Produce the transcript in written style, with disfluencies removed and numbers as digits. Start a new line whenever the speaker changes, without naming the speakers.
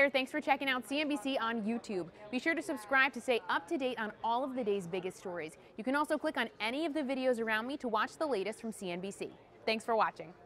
there, thanks for checking out CNBC on YouTube. Be sure to subscribe to stay up to date on all of the day's biggest stories. You can also click on any of the videos around me to watch the latest from CNBC. Thanks for watching.